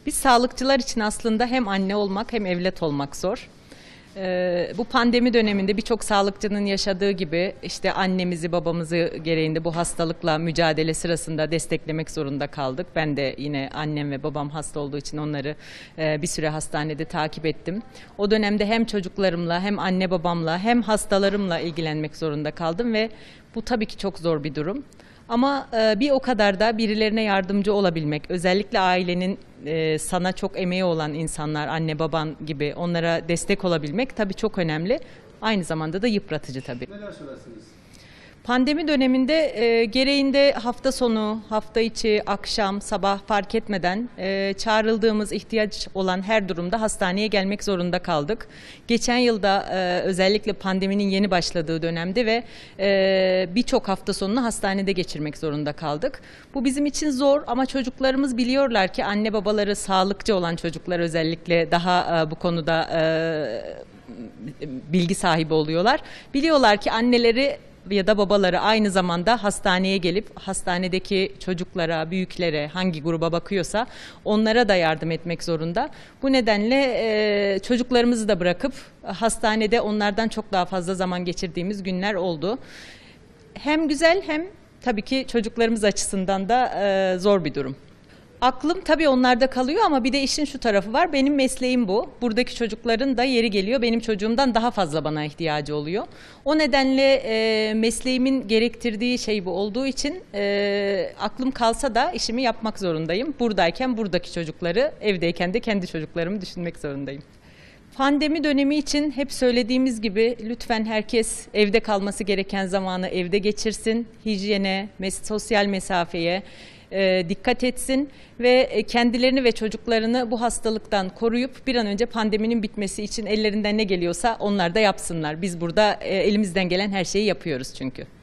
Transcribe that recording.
Biz sağlıkçılar için aslında hem anne olmak hem evlat olmak zor. Bu pandemi döneminde birçok sağlıkçının yaşadığı gibi işte annemizi babamızı gereğinde bu hastalıkla mücadele sırasında desteklemek zorunda kaldık. Ben de yine annem ve babam hasta olduğu için onları bir süre hastanede takip ettim. O dönemde hem çocuklarımla hem anne babamla hem hastalarımla ilgilenmek zorunda kaldım ve bu tabii ki çok zor bir durum. Ama bir o kadar da birilerine yardımcı olabilmek, özellikle ailenin sana çok emeği olan insanlar, anne baban gibi onlara destek olabilmek tabii çok önemli. Aynı zamanda da yıpratıcı tabii. Neler söylersiniz? Pandemi döneminde gereğinde hafta sonu, hafta içi, akşam, sabah fark etmeden çağrıldığımız ihtiyaç olan her durumda hastaneye gelmek zorunda kaldık. Geçen yılda özellikle pandeminin yeni başladığı dönemde ve birçok hafta sonunu hastanede geçirmek zorunda kaldık. Bu bizim için zor ama çocuklarımız biliyorlar ki anne babaları sağlıkçı olan çocuklar özellikle daha bu konuda bilgi sahibi oluyorlar. Biliyorlar ki anneleri ya da babaları aynı zamanda hastaneye gelip hastanedeki çocuklara, büyüklere hangi gruba bakıyorsa onlara da yardım etmek zorunda. Bu nedenle çocuklarımızı da bırakıp hastanede onlardan çok daha fazla zaman geçirdiğimiz günler oldu. Hem güzel hem tabii ki çocuklarımız açısından da zor bir durum. Aklım tabii onlarda kalıyor ama bir de işin şu tarafı var. Benim mesleğim bu. Buradaki çocukların da yeri geliyor. Benim çocuğumdan daha fazla bana ihtiyacı oluyor. O nedenle mesleğimin gerektirdiği şey bu olduğu için aklım kalsa da işimi yapmak zorundayım. Buradayken buradaki çocukları, evdeyken de kendi çocuklarımı düşünmek zorundayım. Pandemi dönemi için hep söylediğimiz gibi lütfen herkes evde kalması gereken zamanı evde geçirsin. Hijyene, sosyal mesafeye dikkat etsin ve kendilerini ve çocuklarını bu hastalıktan koruyup bir an önce pandeminin bitmesi için ellerinden ne geliyorsa onlar da yapsınlar. Biz burada elimizden gelen her şeyi yapıyoruz çünkü.